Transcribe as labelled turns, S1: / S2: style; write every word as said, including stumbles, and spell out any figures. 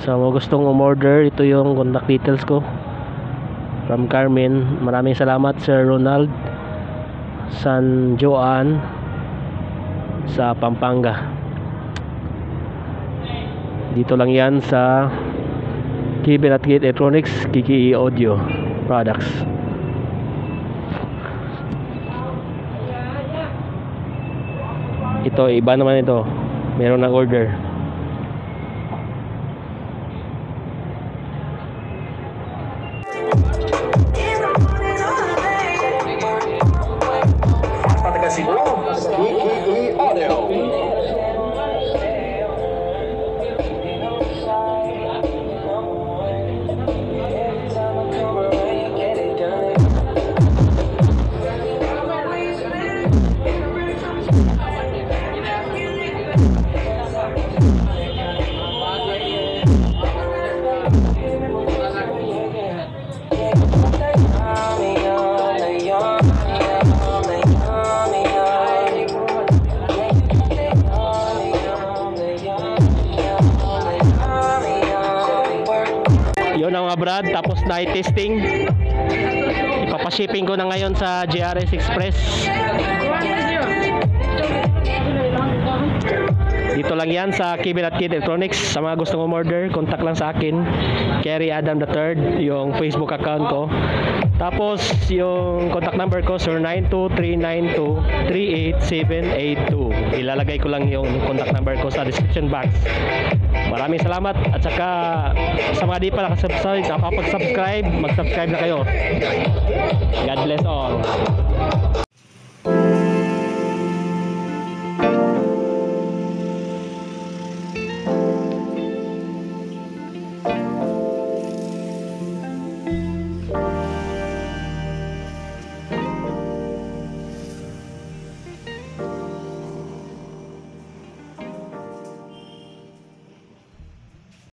S1: Sa mga gustong umorder, ito yung contact details ko from Carmen. Maraming salamat Sir Ronald San Joan sa Pampanga. Dito lang yan sa Kevin at Kate Electronics, Kiki Audio Products. Ito, iba naman ito. Meron ng order. Yun ang mga brad, tapos night testing. Ipapashipping ko na ngayon sa G R S Express. Dito lang yan sa Kevin at Kate Electronics. Sa mga gustong umorder, contact lang sa akin, Kerry Adam the third, yung Facebook account ko. Tapos yung contact number ko zero nine two three nine two three eight seven eight two. Ilalagay ko lang yung contact number ko sa description box. Maraming salamat, at saka sa mga di pa nakasubscribe, nakapag-subscribe, mag-subscribe na kayo. God bless all.